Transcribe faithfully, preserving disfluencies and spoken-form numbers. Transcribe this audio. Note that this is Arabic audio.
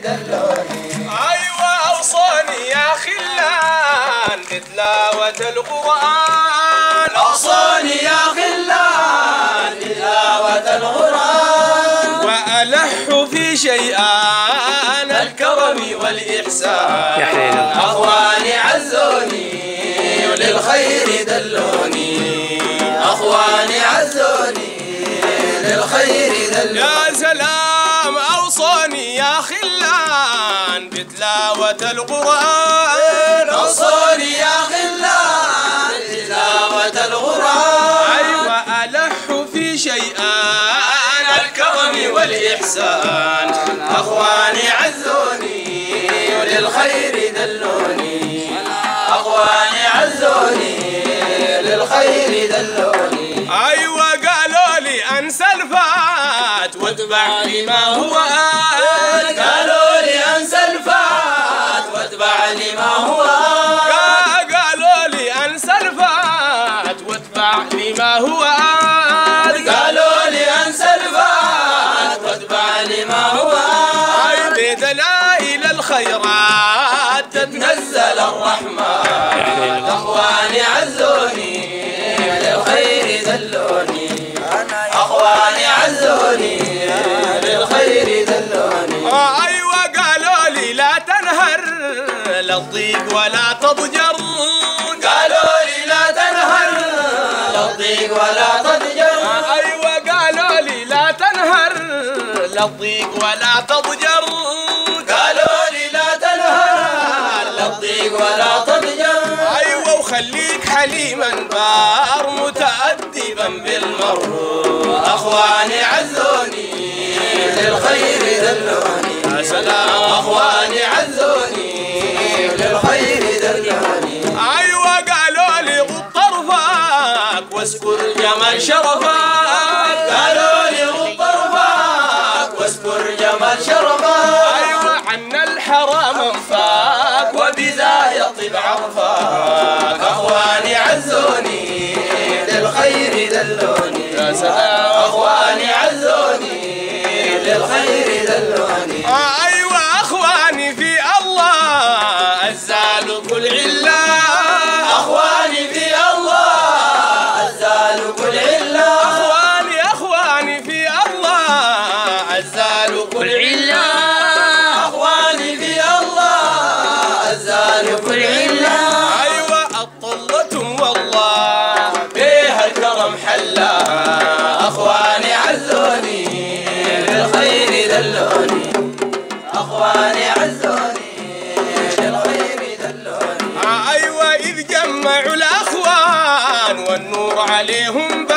دلوني. أيوة أوصوني يا خلان بتلاوة القرآن، أوصوني يا خلان بتلاوة القرآن، وألح في شيئان الكرم والإحسان. يا حليل أخواني عزوني وللخير دلوني، أخواني عزوني للخير دلوني. يا سلام أوصوني يا خلان بتلاوة القرآن، أوصوني يا خلان بتلاوة القرآن، أيوة ألح في شيئان الكرم والإحسان. أخواني عزوني وللخير دلوني، أخواني عزوني للخير دلوني. أيوة قالوا لي أنسى الفات واتبع لما هو آت، قالوا لي أنسى الفات واتبع لما هو آت، قالوا لي أنسى الفات واتبع لما هو آت، قالوا لي أنسى الفات واتبع لما هو آت. بدلائل الخيرات تتنزل الرحمن، أخواني عزوني للخير دلوني، أخواني عزوني للخير دلوني. أيوة قالوا لي لا تنهر لا تضيق ولا تضجر، قالوا لي لا تنهر لا تضيق ولا تضجر، أيوة قالوا لي لا تنهر لا تضيق ولا تضجر، قالوا لي لا تنهر لا تضيق ولا تضجر. أيوة وخليك حليما بار متأدبا بالمر، أخواني عزوني للخير دلوني، يا سلام أخواني عزوني للخير دلوني. أيوة قالوا لي غض طرفك واذكر جمال شرفك، قالوا لي غض طرفك واذكر جمال شرفك، أيوة عنا الحرام انفاك وبذا يطيب عرفك. أخواني عزوني للخير دلوني، يا سلام أخواني عزوني للخير دلوني. أيوة أخواني في الله أزالوا كل علة، أخواني في الله أزالوا كل علة، أخواني أخواني في الله أزالوا كل علة، أخواني في الله أزالوا كل علة. أيوة أطلتم والله فيها الكرم حلا، أخواني عزوني للخير دلوني، أخواني عزوني للخير دلوني. أيوة إذ جمعوا الأخوان والنور عليهم